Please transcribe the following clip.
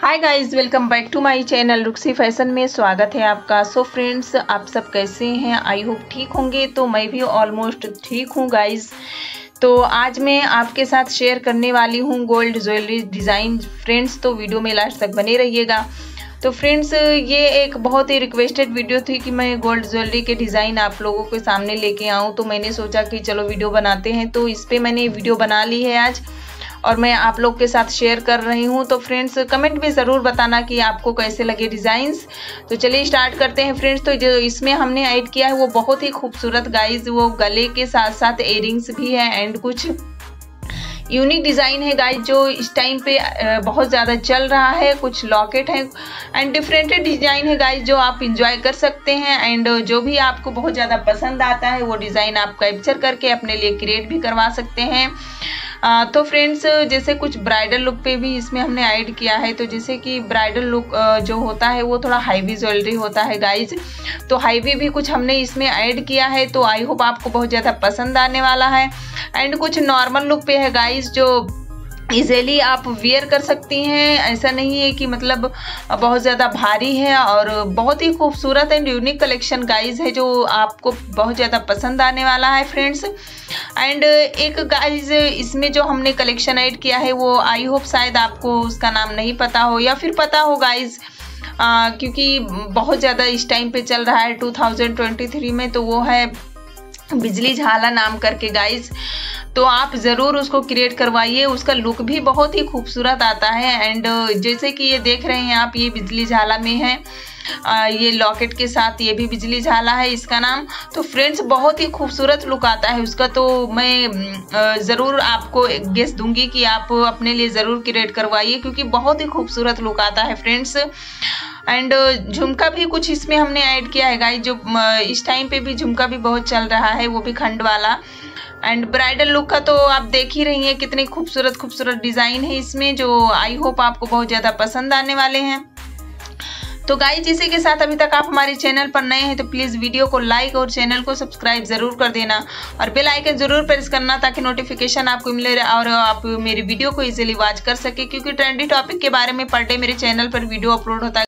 Hi guys, welcome back to my channel Ruksi fashion में स्वागत है आपका। सो फ्रेंड्स, आप सब कैसे हैं? आई होप ठीक होंगे। तो मैं भी ऑलमोस्ट ठीक हूँ गाइस। तो आज मैं आपके साथ शेयर करने वाली हूँ गोल्ड ज्वेलरी डिज़ाइन फ्रेंड्स। तो वीडियो में लास्ट तक बने रहिएगा। तो फ्रेंड्स, ये एक बहुत ही रिक्वेस्टेड वीडियो थी कि मैं गोल्ड ज्वेलरी के डिज़ाइन आप लोगों के सामने लेके आऊँ। तो मैंने सोचा कि चलो वीडियो बनाते हैं। तो इस पर मैंने वीडियो बना ली है आज और मैं आप लोग के साथ शेयर कर रही हूँ। तो फ्रेंड्स, कमेंट में ज़रूर बताना कि आपको कैसे लगे डिज़ाइंस। तो चलिए स्टार्ट करते हैं फ्रेंड्स। तो जो इसमें हमने ऐड किया है वो बहुत ही खूबसूरत गाइज, वो गले के साथ साथ इयरिंग्स भी है एंड कुछ यूनिक डिज़ाइन है गाइज जो इस टाइम पे बहुत ज़्यादा चल रहा है। कुछ लॉकेट है एंड डिफरेंट डिज़ाइन है गाइज जो आप इंजॉय कर सकते हैं। एंड जो भी आपको बहुत ज़्यादा पसंद आता है वो डिज़ाइन आप कैप्चर करके अपने लिए क्रिएट भी करवा सकते हैं। तो फ्रेंड्स, जैसे कुछ ब्राइडल लुक पे भी इसमें हमने ऐड किया है। तो जैसे कि ब्राइडल लुक जो होता है वो थोड़ा हाईवी ज्वेलरी होता है गाइज। तो हाईवी भी कुछ हमने इसमें ऐड किया है। तो आई होप आपको बहुत ज़्यादा पसंद आने वाला है। एंड कुछ नॉर्मल लुक पे है गाइज जो इजीली आप वेयर कर सकती हैं। ऐसा नहीं है कि मतलब बहुत ज़्यादा भारी है, और बहुत ही खूबसूरत एंड यूनिक कलेक्शन गाइज है जो आपको बहुत ज़्यादा पसंद आने वाला है फ्रेंड्स। एंड एक गाइज इसमें जो हमने कलेक्शन ऐड किया है वो आई होप शायद आपको उसका नाम नहीं पता हो या फिर पता हो गाइज, क्योंकि बहुत ज़्यादा इस टाइम पे चल रहा है 2023 में। तो वो है बिजली झाला नाम करके गाइज। तो आप ज़रूर उसको क्रिएट करवाइए, उसका लुक भी बहुत ही खूबसूरत आता है। एंड जैसे कि ये देख रहे हैं आप, ये बिजली झाला में है, ये लॉकेट के साथ ये भी बिजली झाला है इसका नाम। तो फ्रेंड्स, बहुत ही खूबसूरत लुक आता है उसका। तो मैं ज़रूर आपको गेस दूंगी कि आप अपने लिए ज़रूर क्रिएट करवाइए, क्योंकि बहुत ही खूबसूरत लुक आता है फ्रेंड्स। एंड झुमका भी कुछ इसमें हमने ऐड किया है गाइस, जो इस टाइम पे भी झुमका भी बहुत चल रहा है, वो भी खंड वाला। एंड ब्राइडल लुक का तो आप देख ही रही हैं कितने खूबसूरत खूबसूरत डिज़ाइन है इसमें, जो आई होप आपको बहुत ज़्यादा पसंद आने वाले हैं। तो गाइस, इसी के साथ अभी तक आप हमारे चैनल पर नए हैं तो प्लीज़ वीडियो को लाइक और चैनल को सब्सक्राइब ज़रूर कर देना और बेल आइकन ज़रूर प्रेस करना, ताकि नोटिफिकेशन आपको मिले और आप मेरी वीडियो को इजीली वॉच कर सके, क्योंकि ट्रेंडी टॉपिक के बारे में पर डे मेरे चैनल पर वीडियो अपलोड होता है।